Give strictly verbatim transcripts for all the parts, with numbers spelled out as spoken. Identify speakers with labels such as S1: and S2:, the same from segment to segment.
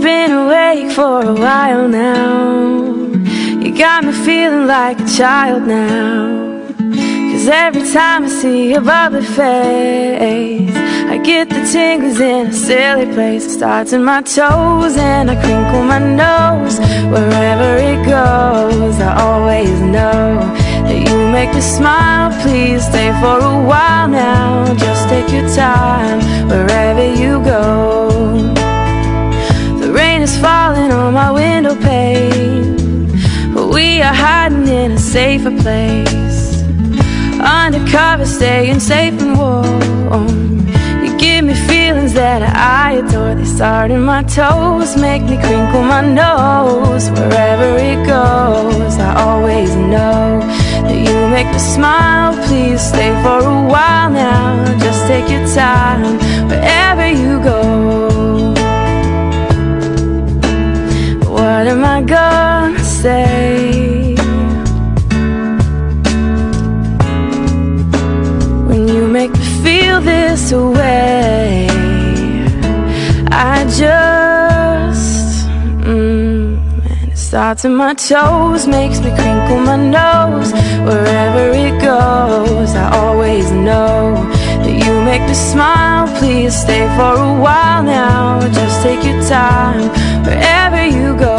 S1: been awake for a while now. You got me feeling like a child now. Cause every time I see your bubbly face, I get the tingles in a silly place. It starts in my toes and I crinkle my nose. Wherever it goes, I always know that you make me smile. Please stay for a while now. Just take your time wherever you go. The rain is falling on my window pane, but we are hiding in a safer place. Undercover, staying safe and warm. You give me feelings that I adore. They start in my toes, make me crinkle my nose. Wherever it goes, I always know that you make me smile. Please stay for a while now. Just take your time wherever you go. What am I gonna say when you make me feel this way? I just mm, and it starts in my toes, makes me crinkle my nose. Wherever it goes, I always know that you make me smile. Please stay for a while now. Just take your time wherever you go.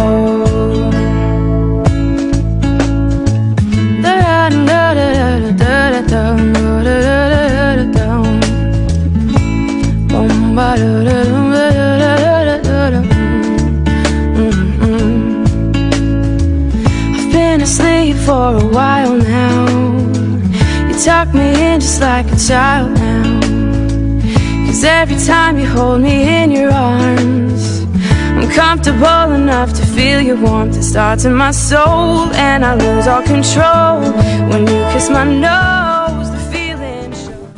S1: I've been asleep for a while now. You tuck me in just like a child now. Cause every time you hold me in your arms, I'm comfortable enough to feel your warmth. It starts in my soul and I lose all control when you kiss my nose. The feeling shows.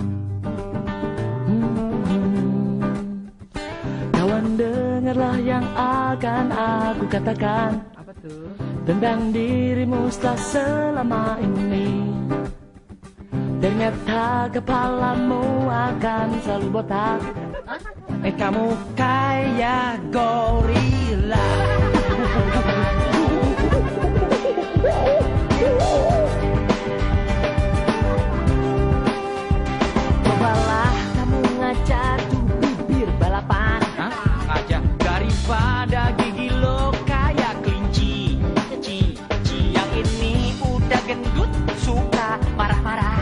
S2: Kawan, dengarlah yang akan aku katakan. Apa tuh? Tentang dirimu setelah selama ini. Ternyata kepalamu akan selalu botak. Eh, kamu kayak gorila. Cobalah kamu ngajak tuh bibir balapan. Hah? Ngajak daripada gigi lo kayak kelinci. Ci, ci. Yang ini udah gendut, suka marah-marah.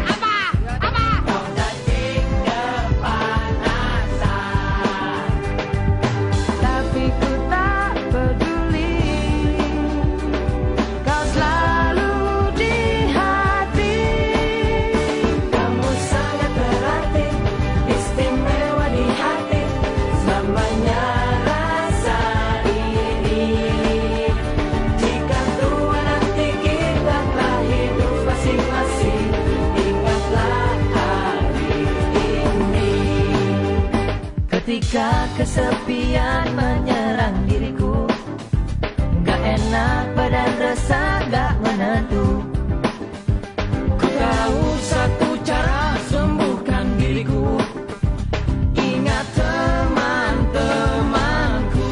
S2: Ketika kesepian menyerang diriku, gak enak badan rasa gak menentu. Ku tahu satu cara sembuhkan diriku. Ingat teman-temanku.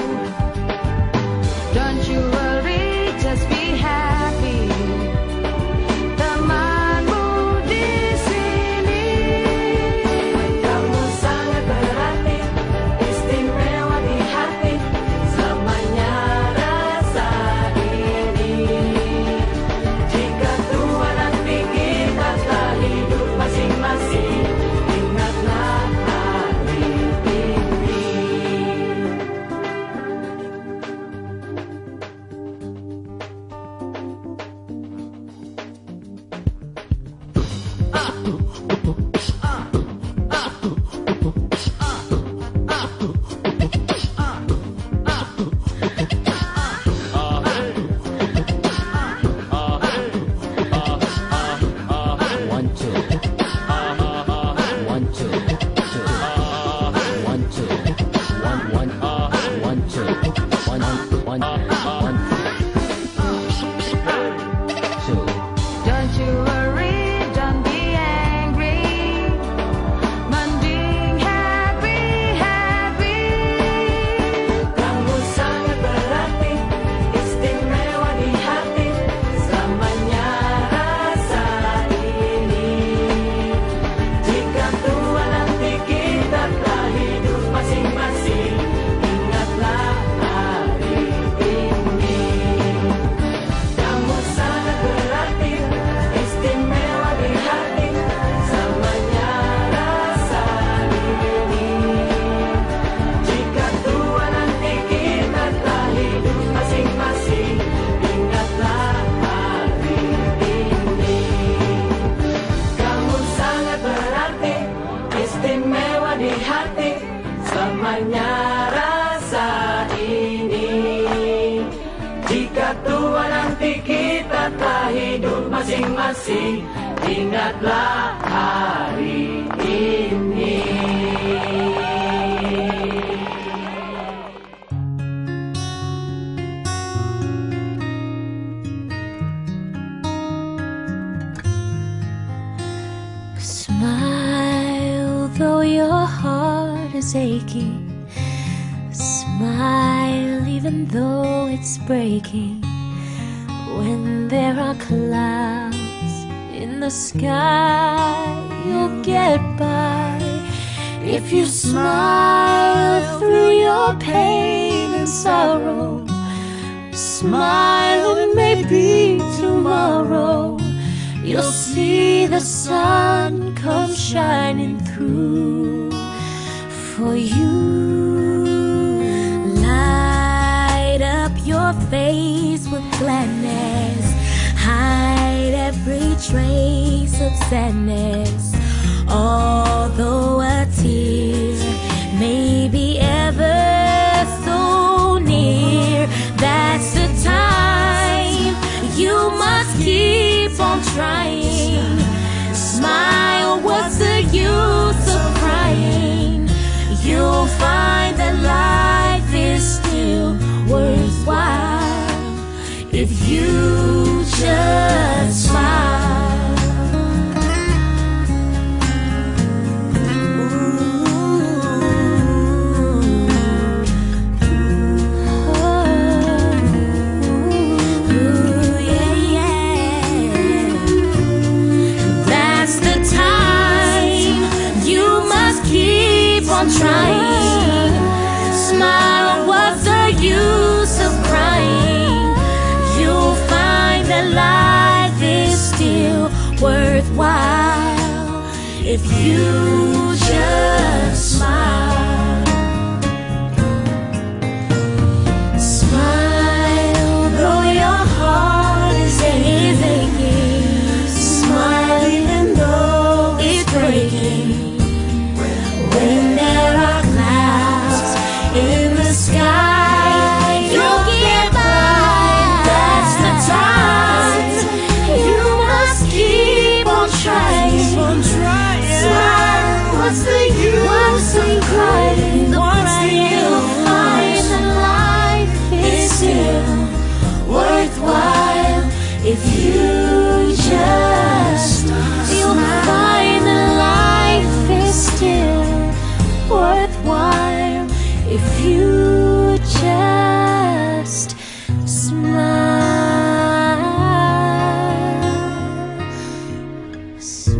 S2: Don't you worry, just be happy. Temanmu di sini. Kamu sangat berarti, istimewa masing-masing, ingatlah hari ini.
S1: Smile though your heart is aching. Smile even though it's breaking. When there are clouds in the sky, you'll get by. If you smile through your pain and sorrow, smile and maybe tomorrow you'll see the sun come shining through for you. Light up your face with gladness, hide every trace of sadness. Although a tear may be ever so near, that's the time you must keep on trying. Smile, what's the use of crying? You'll find that life is still worthwhile if you just smile. Trying, smile, what's the use of crying? You'll find that life is still worthwhile if you just smile. Smile, though your heart is aching. Smile even though it's breaking. When there are clouds in the sky, you'll get by. That's the time you must keep on trying. Smile, what's the use of crying? You'll find that life is still worthwhile if you just smile. You'll find that life is still worthwhile if you just smile.